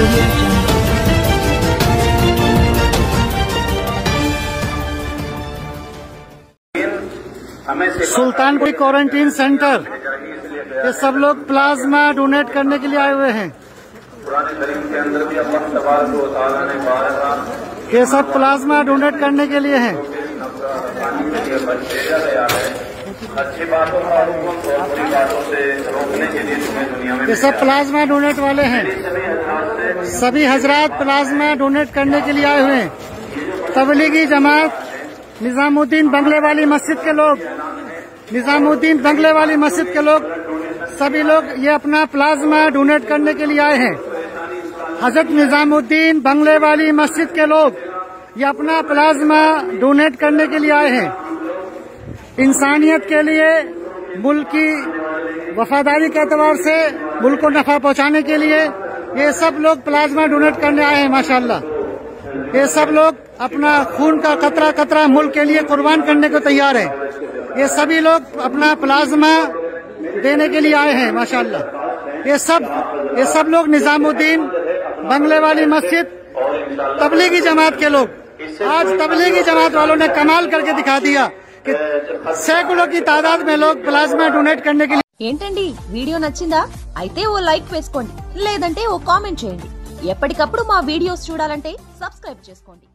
Sultanpur quarantine centre ये सब लोग प्लाज्मा डोनेट करने के लिए आए हुए हैं। ये सब प्लाज्मा डोनेट करने के लिए हैं। अच्छी बातों और बुरी बातों से रोकने के लिए तुम्हें दुनिया में ये सब प्लाज्मा डोनेट वाले हैं। सभी हजरात प्लाज्मा डोनेट करने के लिए आए हुए हैं। तबलीगी जमात निजामुद्दीन बंगले वाली मस्जिद के लोग, निजामुद्दीन बंगले वाली मस्जिद के लोग, सभी लोग ये अपना प्लाज्मा डोनेट करने के लिए आए हैं। हजरत निजामुद्दीन बंगले वाली मस्जिद के लोग ये अपना प्लाज्मा डोनेट करने के लिए आए हैं। इंसानियत के लिए, मुल्क की वफादारी के एतबार से मुल्क को नफा पहुंचाने के लिए ये सब लोग प्लाज्मा डोनेट करने आए हैं। माशाल्लाह ये सब लोग अपना खून का कतरा कतरा मुल्क के लिए कुर्बान करने को तैयार हैं। ये सभी लोग अपना प्लाज्मा देने के लिए आए हैं। माशाल्लाह ये सब लोग निजामुद्दीन बंगले वाली मस्जिद तबलीगी जमात के लोग। आज तबलीगी जमात वालों ने कमाल करके दिखा दिया कि सैकड़ों की तादाद में लोग प्लाज्मा डोनेट करने के लिए। ఏంటండి వీడియో నచ్చిందా? అయితే ఓ లైక్ వేసుకోండి, లేదంటే ఓ కామెంట్ చేయండి. ఎప్పటికప్పుడు మా వీడియోస్ చూడాలంటే సబ్స్క్రైబ్ చేసుకోండి.